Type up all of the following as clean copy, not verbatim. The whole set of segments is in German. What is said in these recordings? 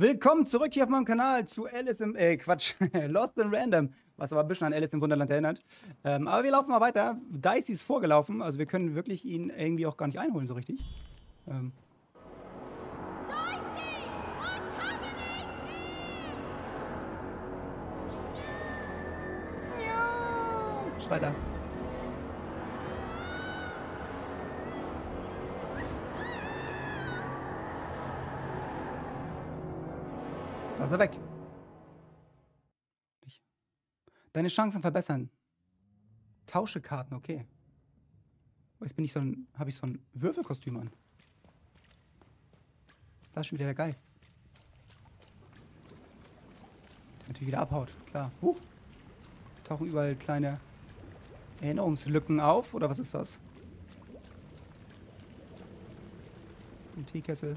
Willkommen zurück hier auf meinem Kanal zu Alice im, Quatsch, Lost in Random, was aber ein bisschen an Alice im Wunderland erinnert. Aber wir laufen mal weiter. Dicey ist vorgelaufen, also wir können wirklich ihn irgendwie auch gar nicht einholen so richtig. Dicey! What's happening here? Schreit er. Da ist er weg. Deine Chancen verbessern. Tausche Karten, okay. Jetzt bin ich habe ich so ein Würfelkostüm an. Da ist schon wieder der Geist. Der natürlich wieder abhaut, klar. Tauchen überall kleine Erinnerungslücken auf, oder was ist das? Ein Teekessel.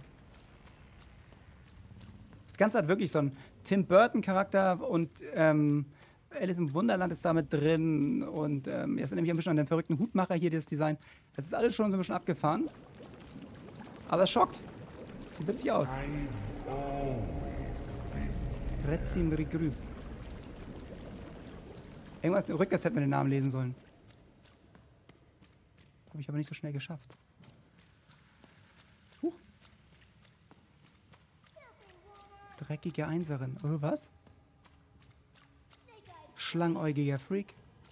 Das Ganze hat wirklich so einen Tim Burton-Charakter und Alice im Wunderland ist damit drin und jetzt erinnere ich ein bisschen an den verrückten Hutmacher hier, das Design. Das ist alles schon so ein bisschen abgefahren. Aber es schockt. Sieht witzig aus. Retzim Rigrü. Irgendwas rückwärts hätten wir den Namen lesen sollen. Habe ich aber nicht so schnell geschafft. Dreckige Einserin. Oh, was? Schlangenäugiger Freak.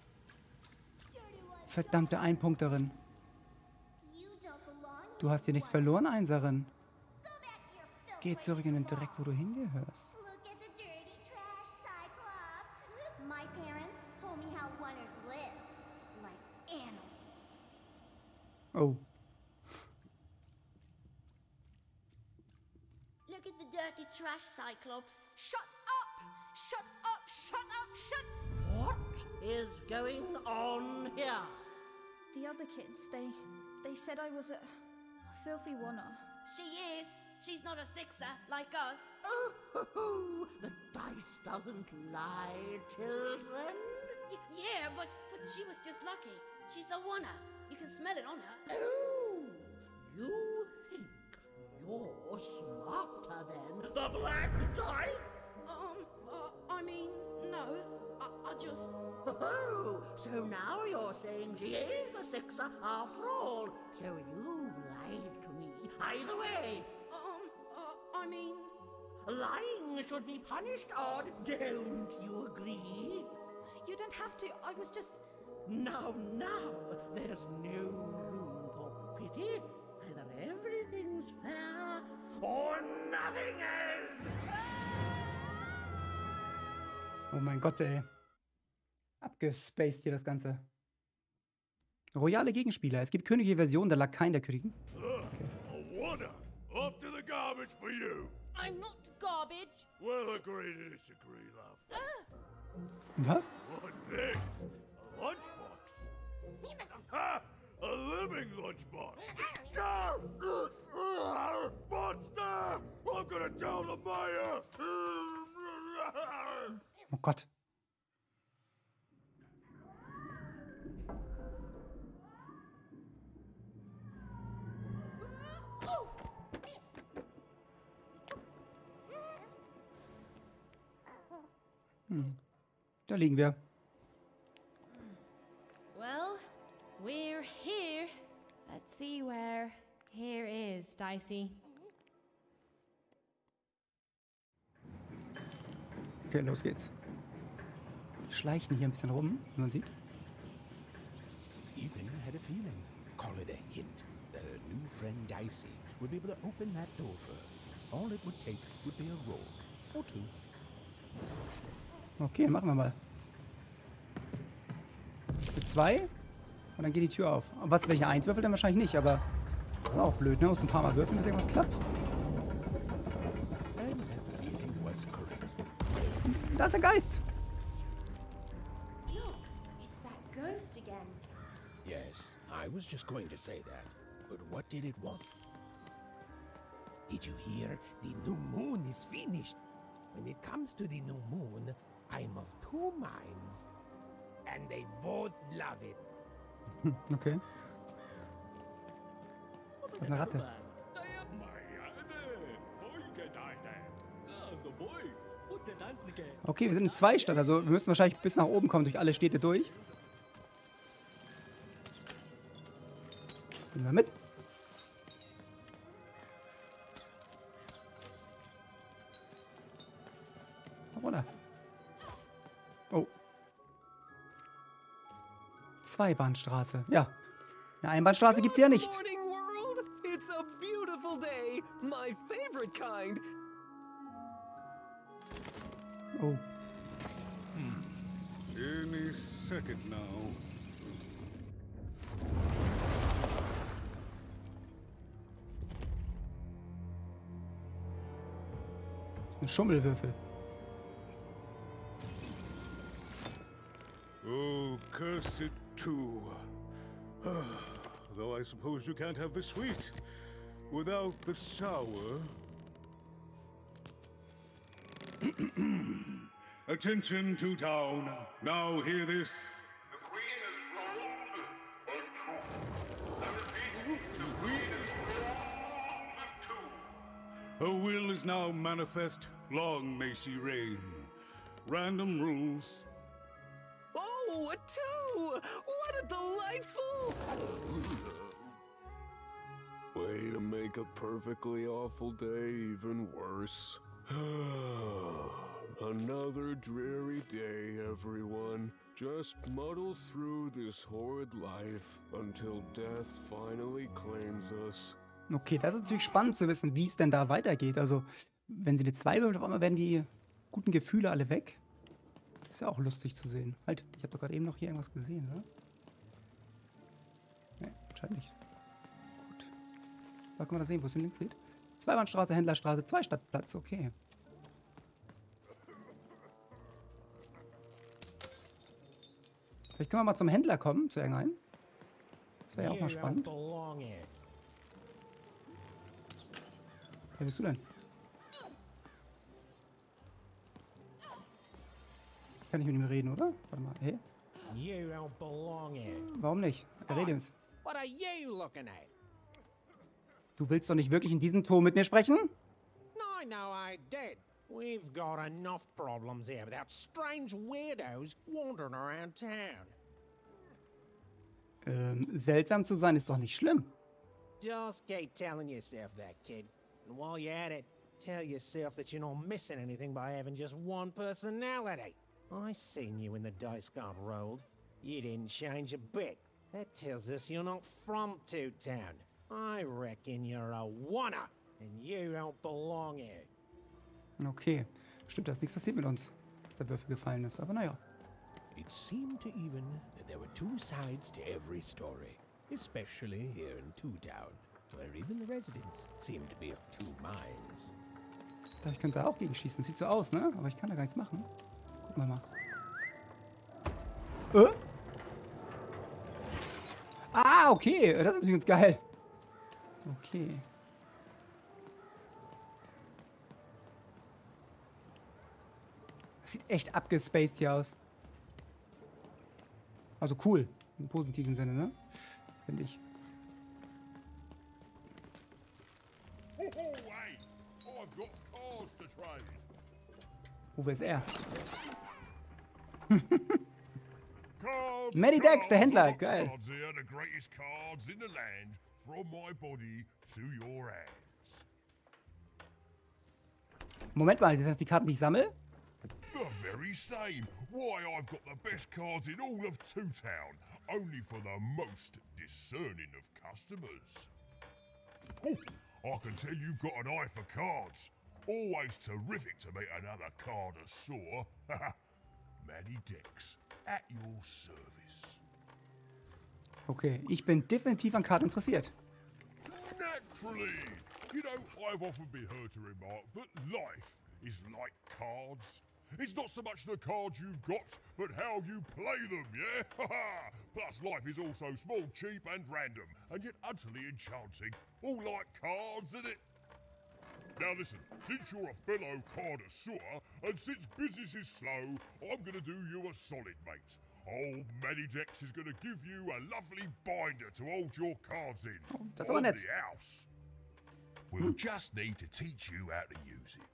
Verdammte Einpunkterin. Du hast dir nichts verloren, Einserin. Geh zurück in den Dreck, wo du hingehörst. Oh. Look at the dirty trash, Cyclops. Shut up! Shut up! Shut up! Shut... What is going on here? The other kids, they said I was a filthy wanna. She is. She's not a sixer like us. Oh, the dice doesn't lie, children. Yeah, but she was just lucky. She's a wanna. You can smell it on her. Oh, you think you're smarter than the black dice? I mean, no. I just... Oh, so now you're saying she is a sixer after all. So you've lied to me. Either way. I mean... Lying should be punished, Odd. Don't you agree? You don't have to. I was just... Now, there's no room for pity. Either everything's fair or nothing is. Oh mein Gott, ey. Abgespaced hier das Ganze. Royale Gegenspieler. Es gibt königliche Versionen der Lakaien der Königin. Okay. Off to the garbage for you. I'm not garbage. We'll agree to disagree, love. Was? What's this? A lunchbox? Ha! A living lunchbox! Monster! I'm gonna tell the mayor! Oh Gott. Da liegen wir. Well, we're here. Let's see where here is, Dicey. Okay, los geht's. Wir schleichen hier ein bisschen rum, wie man sieht. Even had a feeling. Call it a hint that her new friend Dicey would be able to open that door for her. All it would take would be a roll or two. Okay, machen wir mal. Mit 2 und dann geht die Tür auf. Und was, welche 1 würfelt, dann wahrscheinlich nicht, aber das ist auch blöd, ne? Muss ein paar Mal würfeln, bis irgendwas klappt. And that feeling was correct. Da ist der Geist. Look, it's that ghost again. Yes, I was just going to say that. But what did it want? Did you hear? The new moon is finished. When it comes to the new moon, I'm of two minds. And they both love it. Okay. Das ist eine Ratte. Okay, wir sind in 2 Städten, also wir müssen wahrscheinlich bis nach oben kommen, durch alle Städte durch. Gehen wir mit. Oder? Oh. Zweibahnstraße. Ja. Eine Einbahnstraße gibt's hier nicht. Morning, world! It's a beautiful day. My favorite kind. Oh. Any second now. Das ist ein Schummelwürfel. Oh, cursed too. Though I suppose you can't have the sweet without the sour. Attention to town. Now hear this. The Queen is rolled or true. I repeat, the Queen is rolled or true. Her will is now manifest. Long may she reign. Random rules. Oh, a 2! What a delightful... Way to make a perfectly awful day even worse. Another dreary day, everyone. Just muddle through this horrid life until death finally claims us. Okay, das ist natürlich spannend zu wissen, wie es denn da weitergeht. Also, wenn sie eine 2 würfeln, auf einmal werden die guten Gefühle alle weg. Ist ja auch lustig zu sehen. Halt, ich habe doch gerade eben noch hier irgendwas gesehen, oder? Ne, anscheinend nicht. Gut. Da können wir das sehen, wo es links geht. Zweibahnstraße, Händlerstraße, Zweistadtplatz, okay. Vielleicht können wir mal zum Händler kommen, zu irgendeinem. Das wäre ja auch mal spannend. Wer bist du denn? Kann ich mit ihm reden, oder? Warte mal, hey? You don't belong here. Warum nicht? Er redet jetzt. What are you looking at? Du willst doch nicht wirklich in diesem Ton mit mir sprechen? No, I did. We've got enough problems here without strange weirdos wandering around town. Seltsam zu sein ist doch nicht schlimm. Just keep telling yourself that, kid. And while you're at it, tell yourself that you're not missing anything by having just one personality. I seen you when the dice got rolled. You didn't change a bit. That tells us you're not from Two Town. I reckon you're a oner, and you don't belong here. Okay. Stimmt, da ist nichts passiert mit uns, dass der Würfel gefallen ist. Aber naja. It seemed to even that there were 2 sides to every story, especially here in Two Town, where even the residents seem to be of 2 minds. Ich könnte da auch gegen schießen. Sieht so aus, ne? Aber ich kann da gar nichts machen. Gucken wir mal. Ah, okay. Das ist natürlich ganz geil. Okay. Das sieht echt abgespaced hier aus. Also cool. Im positiven Sinne, ne? Finde ich. Ho, ho, hey! I've got cars to trade. Wo ist er? Cards, Matty Dex, der Händler. I've got Geil. Cards here, the greatest cards in the land, from my body to your hands. Moment mal, sind das die Karten, die ich sammle? The very same. Why, I've got the best cards in all of Two Town, only for the most discerning of customers. Oh, I can tell you've got an eye for cards. Always terrific to meet another connoisseur. Matty Dex, at your service. Okay, ich bin definitiv an Karten interessiert. Naturally! You know, I've often been heard to remark that life is like cards. It's not so much the cards you've got, but how you play them, yeah? Plus, life is also small, cheap, and random, and yet utterly enchanting. All like cards, isn't it? Now listen, since you're a fellow connoisseur, and since business is slow, I'm gonna do you a solid, mate. Old Matty Dex is gonna give you a lovely binder to hold your cards in. Das ist aber On nett. the house. We'll just need to teach you how to use it.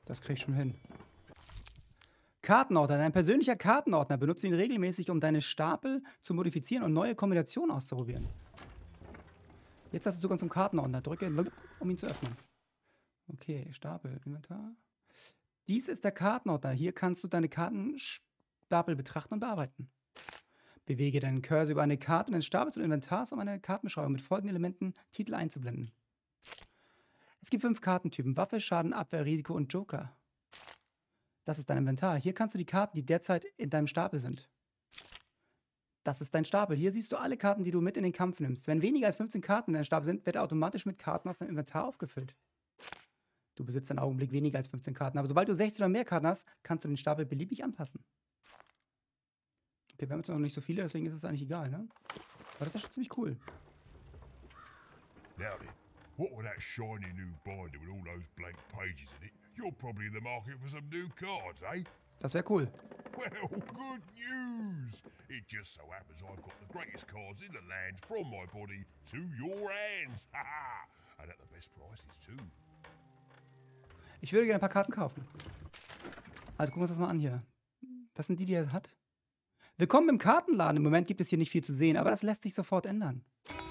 Das krieg ich schon hin. Kartenordner. Dein persönlicher Kartenordner. Benutze ihn regelmäßig, um deine Stapel zu modifizieren und neue Kombinationen auszuprobieren. Jetzt hast du Zugang zum Kartenordner. Drücke, um ihn zu öffnen. Okay, Stapel, Inventar. Dies ist der Kartenordner. Hier kannst du deine Kartenstapel betrachten und bearbeiten. Bewege deinen Cursor über eine Karte in den Stapel des Inventars, um eine Kartenbeschreibung mit folgenden Elementen Titel einzublenden. Es gibt 5 Kartentypen: Waffe, Schaden, Abwehr, Risiko und Joker. Das ist dein Inventar. Hier kannst du die Karten, die derzeit in deinem Stapel sind. Das ist dein Stapel. Hier siehst du alle Karten, die du mit in den Kampf nimmst. Wenn weniger als 15 Karten in deinem Stapel sind, wird er automatisch mit Karten aus deinem Inventar aufgefüllt. Du besitzt im Augenblick weniger als 15 Karten, aber sobald du 16 oder mehr Karten hast, kannst du den Stapel beliebig anpassen. Okay, wir haben jetzt noch nicht so viele, deswegen ist es eigentlich egal, ne? Aber das ist schon ziemlich cool. Now then, what with that shiny new binder with all those blank pages in it? You're probably in the market for some new cards, eh? Das wäre cool. Well, good news! It just so happens I've got the greatest cards in the land from my body to your hands. Haha! And at the best prices too. Ich würde gerne ein paar Karten kaufen. Also gucken wir uns das mal an hier. Das sind die, die er hat. Willkommen im Kartenladen. Im Moment gibt es hier nicht viel zu sehen, aber das lässt sich sofort ändern.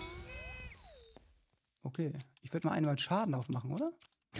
Okay, ich würde mal einmal Schaden aufmachen, oder?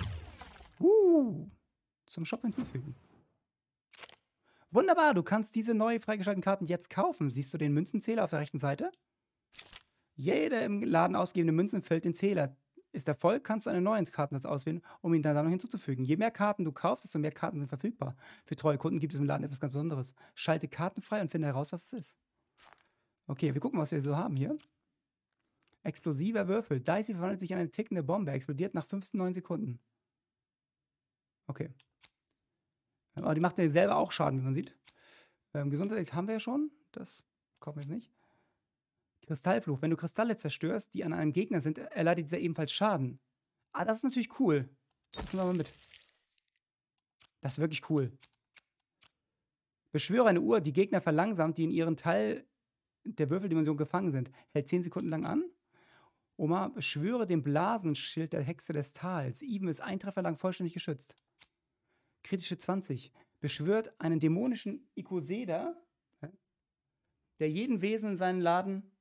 Zum Shop hinzufügen. Wunderbar, du kannst diese neu freigeschalteten Karten jetzt kaufen. Siehst du den Münzenzähler auf der rechten Seite? Jede im Laden ausgegebene Münzen füllt den Zähler. Ist er voll, kannst du eine neue Kartensatz auswählen, um ihn dann noch hinzuzufügen. Je mehr Karten du kaufst, desto mehr Karten sind verfügbar. Für treue Kunden gibt es im Laden etwas ganz Besonderes. Schalte Karten frei und finde heraus, was es ist. Okay, wir gucken, was wir so haben hier. Explosiver Würfel. Dicey verwandelt sich in eine tickende Bombe. Explodiert nach 9 Sekunden. Okay. Aber die macht mir selber auch Schaden, wie man sieht. Gesundheits haben wir ja schon. Das kaufen wir jetzt nicht. Kristallfluch. Wenn du Kristalle zerstörst, die an einem Gegner sind, erleidet dieser ebenfalls Schaden. Ah, das ist natürlich cool. Das nehmen wir mal mit. Das ist wirklich cool. Beschwöre eine Uhr, die Gegner verlangsamt, die in ihren Teil der Würfeldimension gefangen sind. Hält 10 Sekunden lang an. Oma, beschwöre den Blasenschild der Hexe des Tals. Even ist 1 Treffer lang vollständig geschützt. Kritische 20. Beschwört einen dämonischen Ikoseda, der jeden Wesen in seinen Laden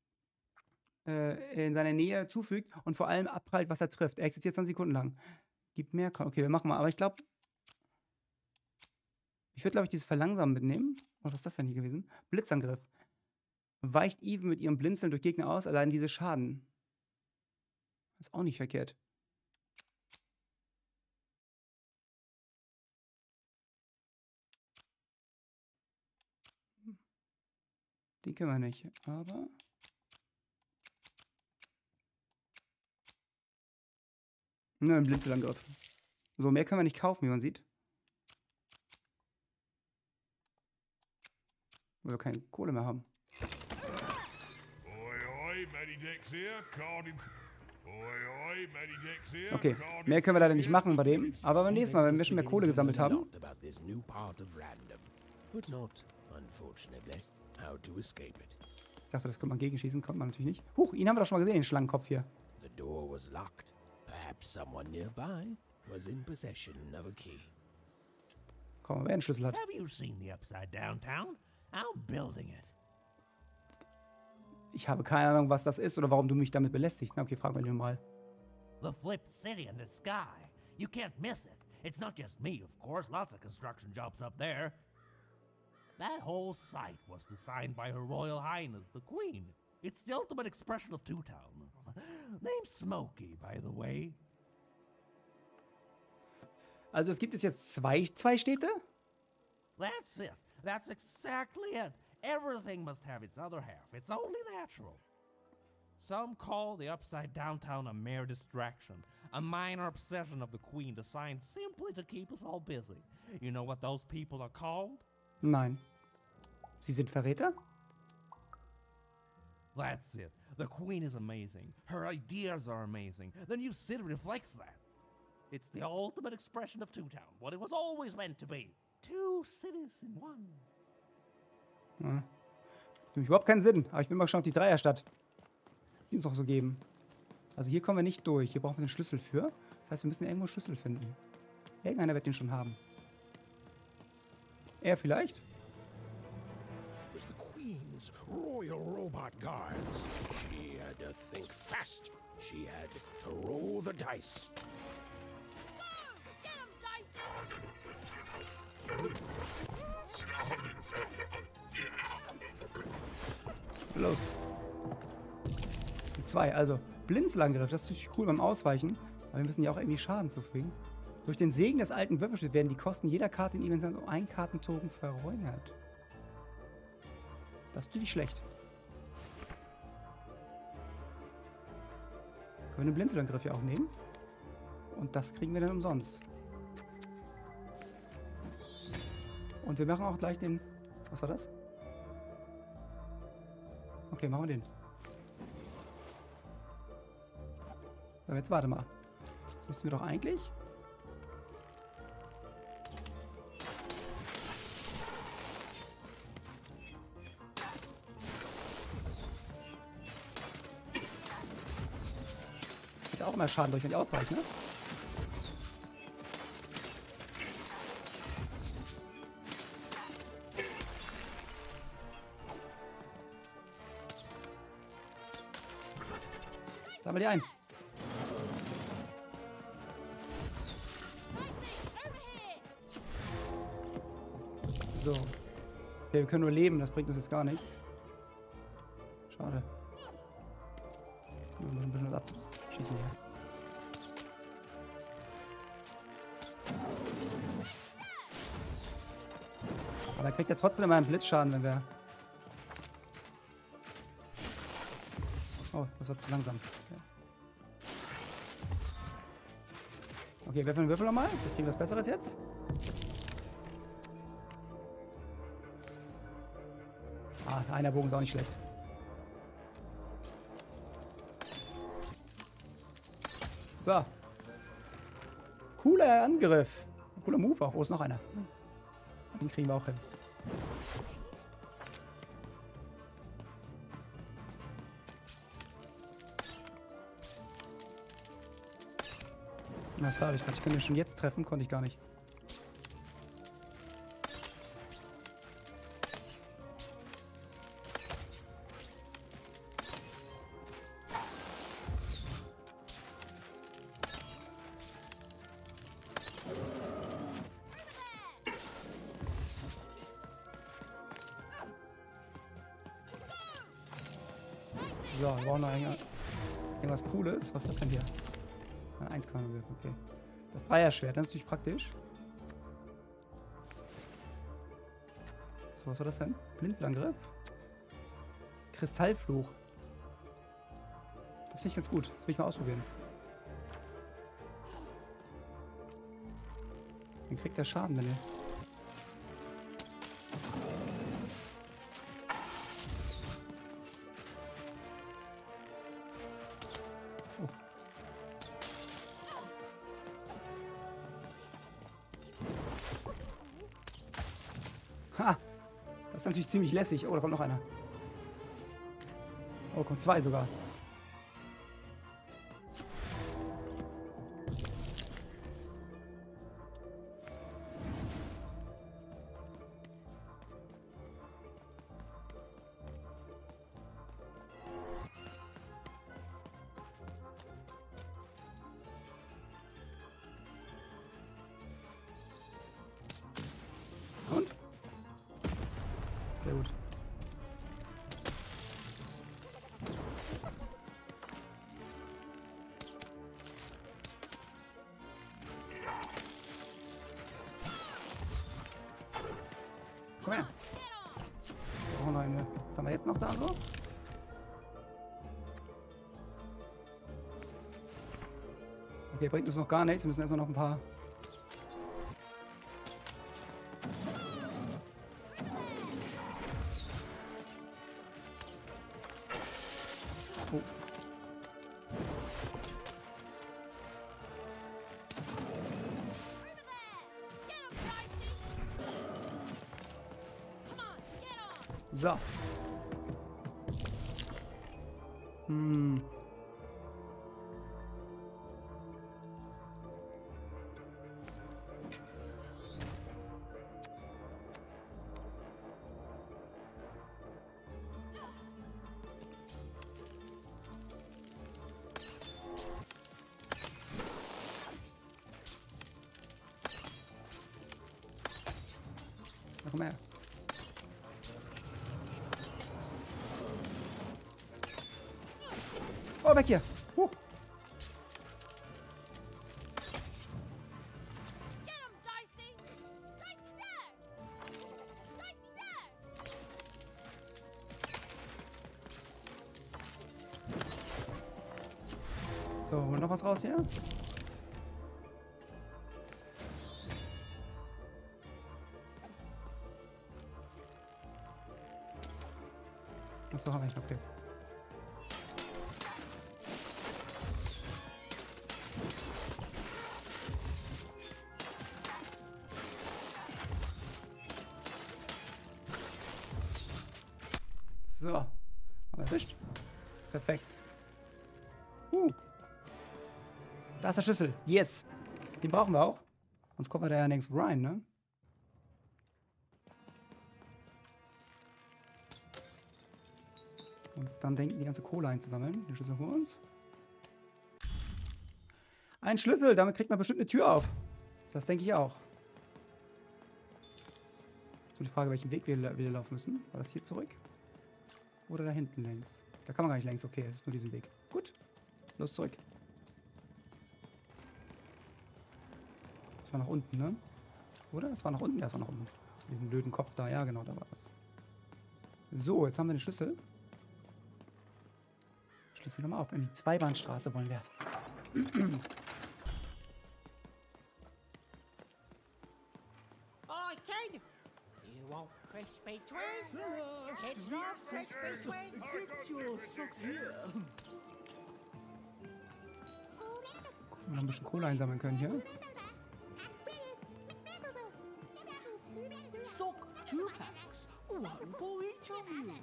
in seiner Nähe zufügt und vor allem abprallt, was er trifft. Er existiert 20 Sekunden lang. Gibt mehr. Okay, wir machen mal. Aber ich glaube, ich würde, glaube ich, dieses Verlangsamen mitnehmen. Was ist das denn hier gewesen? Blitzangriff. Weicht Even mit ihrem Blinzeln durch Gegner aus, allein diese Schaden. Ist auch nicht verkehrt. Den können wir nicht, aber... Nur ein Blitzangriff. So, mehr können wir nicht kaufen, wie man sieht. Weil wir keine Kohle mehr haben. Okay, mehr können wir leider nicht machen bei dem. Aber beim nächsten Mal, wenn wir schon mehr Kohle gesammelt haben. Ich dachte, das könnte man gegenschießen, konnte man natürlich nicht. Huch, ihn haben wir doch schon mal gesehen, den Schlangenkopf hier. Komm mal, wer einen Schlüssel hat. Ich habe keine Ahnung, was das ist oder warum du mich damit belästigst. Na, okay, fragen wir ihn mal. The flipped city in the sky. You can't miss it. It's not just me, of course. Lots of construction jobs up there. That whole site was designed by Her Royal Highness, the Queen. It's the ultimate expression of Two-Town. Name's Smokey, by the way. Also es gibt jetzt zwei Städte? That's it. That's exactly it. Everything must have its other half. It's only natural. Some call the upside downtown a mere distraction, a minor obsession of the Queen designed simply to keep us all busy. You know what those people are called? Nein. Sie sind Verräter? That's it. The Queen is amazing. Her ideas are amazing. The new city reflects that. It's the ultimate expression of Two-Town, what it was always meant to be. 2 cities in 1. Ja. Macht überhaupt keinen Sinn. Aber ich bin mal schon auf die Dreierstadt. Die uns auch so geben. Also hier kommen wir nicht durch. Hier brauchen wir den Schlüssel für. Das heißt, wir müssen irgendwo einen Schlüssel finden. Irgendeiner wird den schon haben. Er vielleicht? It was the Queen's Royal Robot Guards. She had to think fast. She had to roll the dice. Los. Die 2, also Blinzelangriff, das ist natürlich cool beim Ausweichen, aber wir müssen ja auch irgendwie Schaden zufügen. Durch den Segen des alten Würfelschilds werden die Kosten jeder Karte in Events um 1 Kartentoken verringert. Das ist natürlich schlecht. Können wir den Blinzelangriff ja auch nehmen. Und das kriegen wir dann umsonst. Und wir machen auch gleich den... Was war das? Okay, machen wir den. So, jetzt warte mal. Jetzt müssten wir doch eigentlich... Hat auch immer Schaden durch, wenn die ausweichen, ne? Sammel die ein. So. Okay, wir können nur leben, das bringt uns jetzt gar nichts. Schade. Wir müssen ein bisschen was abschießen hier. Aber er kriegt ja trotzdem immer einen Blitzschaden, wenn wir... Oh, das war zu langsam. Okay, werfen den Würfel nochmal. Wir kriegen was Besseres jetzt. Ah, einer Bogen ist auch nicht schlecht. So. Cooler Angriff. Cooler Move auch. Oh, ist noch einer. Den kriegen wir auch hin. Na, ist klar, ich könnte ihn schon jetzt treffen, konnte ich gar nicht. So, wir brauchen noch irgendwas Cooles. Was ist das denn hier? Ein 1 kann man wirken, okay. Das Dreierschwert, das ist natürlich praktisch. So, was war das denn? Blinzelangriff? Kristallfluch. Das finde ich ganz gut. Das will ich mal ausprobieren. Dann kriegt der Schaden, wenn er... Ha! Das ist natürlich ziemlich lässig. Oh, da kommt noch einer. Oh, kommt 2 sogar. Und? Sehr gut. Komm her. Oh nein, was haben wir jetzt noch da so? Okay, bringt uns noch gar nichts. Wir müssen erstmal noch ein paar... Oh. So. Komm her. Oh, weg hier. Huch. Get him, Dicey! Dicey there! Dicey there! So, holen wir noch was raus hier? Achso, habe ich. Okay. So. Haben wir erwischt. Perfekt. Da ist der Schlüssel. Yes. Den brauchen wir auch. Sonst kommen wir da ja nirgends rein, ne? Und dann denken, die ganze Kohle einzusammeln. Den Schlüssel holen wir uns. Ein Schlüssel, damit kriegt man bestimmt eine Tür auf. Das denke ich auch. So die Frage, welchen Weg wir laufen müssen. War das hier zurück? Oder da hinten längs? Da kann man gar nicht längs. Okay, es ist nur diesen Weg. Gut. Los zurück. Das war nach unten, ne? Oder? Das war nach unten? Ja, das war nach unten. Diesen blöden Kopf da. Ja, genau, da war das. So, jetzt haben wir den Schlüssel. Schlüssel nochmal auf. In die Zweibahnstraße wollen wir. Oi, kid! You want crispy twigs? It's not crispy twigs! Get your socks here. Gucken, wir noch ein bisschen Kohle einsammeln können hier. Sock 2 packs. One for each of you.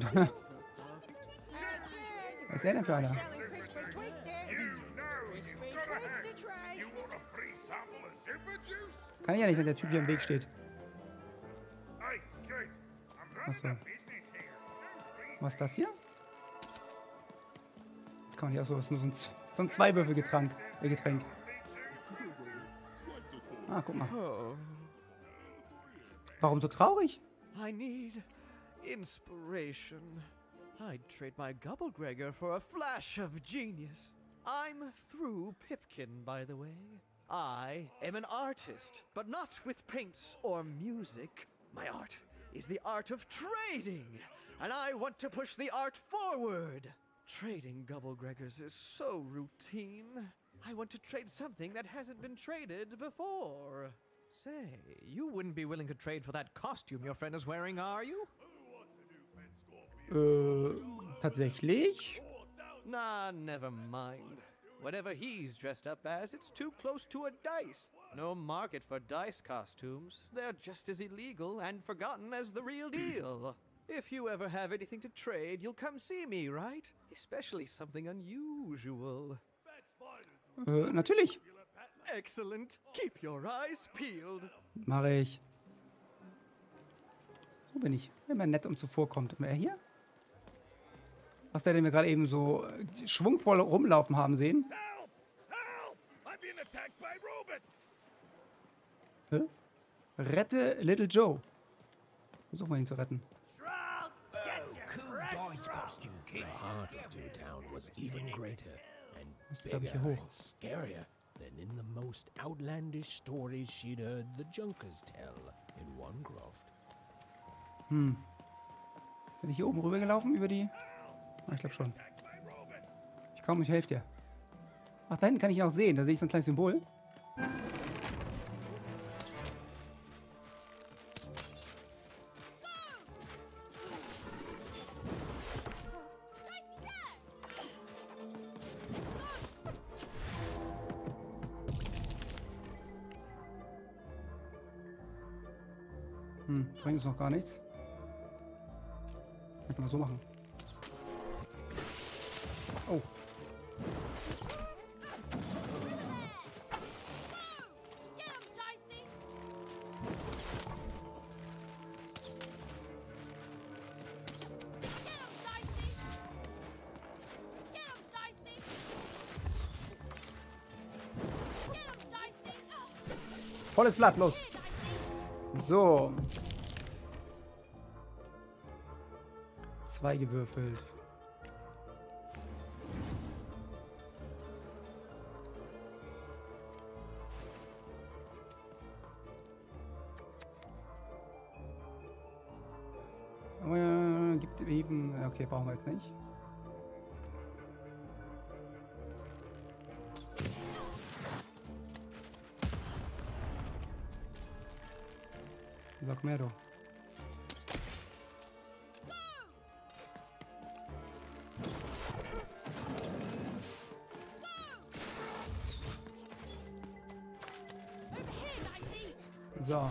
Was ist er denn für einer? Selling crispy twigs here! Crispy twigs to trade! You want a free sample of super juice? Kann ich ja nicht, wenn der Typ hier im Weg steht. Hey, kid, I'm Achso. running a business here. Was ist das hier? Jetzt kann man hier auch so, das ist nur so ein Zweiwürfelgetränk. Ah, guck mal. Oh, Warum so traurig? I need inspiration. I'd trade my Gubblegregor for a flash of genius. I'm through Pipkin, by the way. I am an artist, but not with paints or music. My art is the art of trading, and I want to push the art forward. Trading Gubblegregors is so routine. I want to trade something that hasn't been traded before. Say, you wouldn't be willing to trade for that costume your friend is wearing, are you? Tatsächlich? Nah, never mind. Whatever he's dressed up as, it's too close to a dice. No market for dice costumes. They're just as illegal and forgotten as the real deal. If you ever have anything to trade, you'll come see me, right? Especially something unusual. Natürlich. Excellent. Keep your eyes peeled. Mache ich. So bin ich. Immer nett und zuvorkommt. Und wer hier? Was der, den wir gerade eben so schwungvoll rumlaufen haben sehen? Help! Help! I'm being attacked by robots! Hä? Rette Little Joe. Versuchen wir ihn zu retten. The heart of Toontown was even greater and Muss, glaub ich, bigger hier hoch. and scarier than in the most outlandish stories she'd heard the Junkers tell in Onecroft. Ist er nicht hier oben rüber gelaufen über die... Ah, ich glaube schon. Ich helfe dir. Ach, da hinten kann ich ihn auch sehen. Da sehe ich so ein kleines Symbol. Bringt uns noch gar nichts. Kann man so machen. Oh. Get him, Dicey! Get him, Dicey! Get him, Dicey! Get him, Dicey! Volles Blatt, los. So. 2 gewürfelt. Gibt eben. Okay, brauchen wir jetzt nicht. So, komm her, du. So.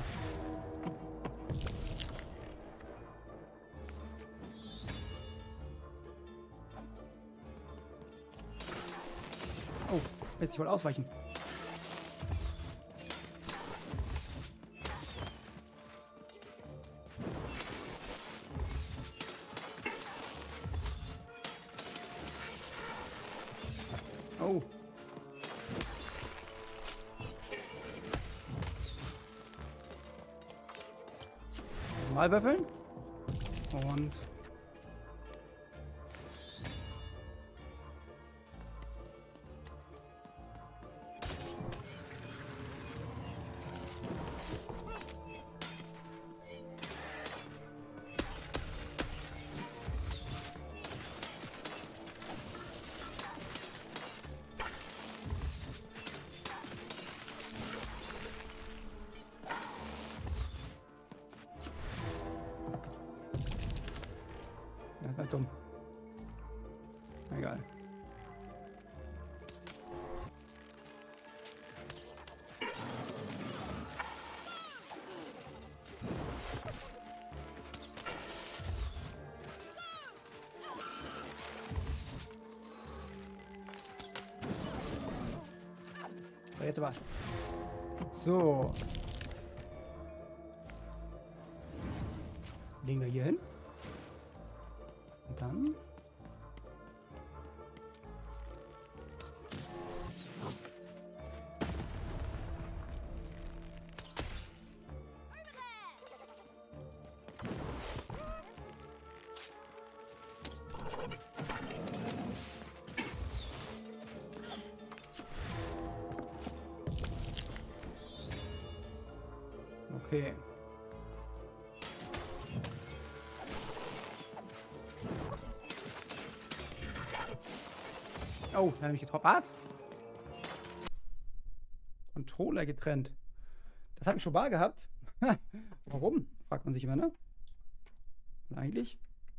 Oh, jetzt ich wollte ausweichen. Oh. Mal würfeln. Und das war dumm. Egal. So, jetzt aber. So. Legen wir hier hin. Und dann. Okay. Oh, da habe ich getroffen. Was? Controller getrennt. Das habe ich schon mal gehabt. Warum? Fragt man sich immer, ne? Und eigentlich?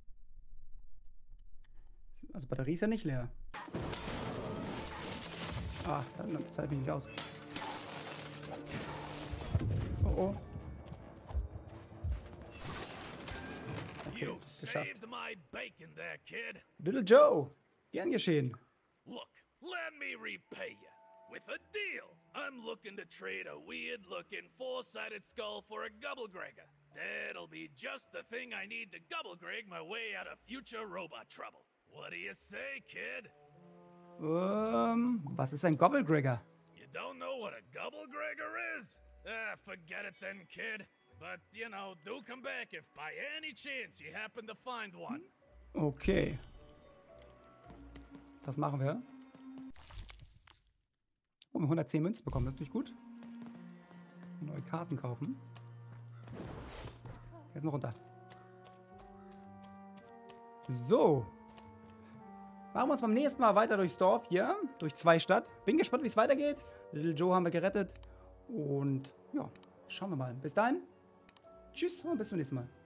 Also Batterie ist ja nicht leer. Ah, dann zeigt mich nicht aus. Oh oh. Okay, geschafft. Little Joe. Gern geschehen. Look, let me repay you. With a deal. I'm looking to trade a weird-looking four-sided skull for a Gubblegregger. That'll be just the thing I need to Gubblegreg my way out of future robot trouble. What do you say, kid? Was ist ein Gubblegregger? You don't know what a Gubblegregger is? Ah, forget it then, kid. But, you know, do come back if by any chance you happen to find one. Okay. Das machen wir. Oh, 110 Münzen bekommen, das ist natürlich gut. Neue Karten kaufen. Jetzt noch runter. So. Machen wir uns beim nächsten Mal weiter durchs Dorf hier, durch 2 Stadt. Bin gespannt, wie es weitergeht. Little Joe haben wir gerettet. Und ja, schauen wir mal. Bis dahin. Tschüss und bis zum nächsten Mal.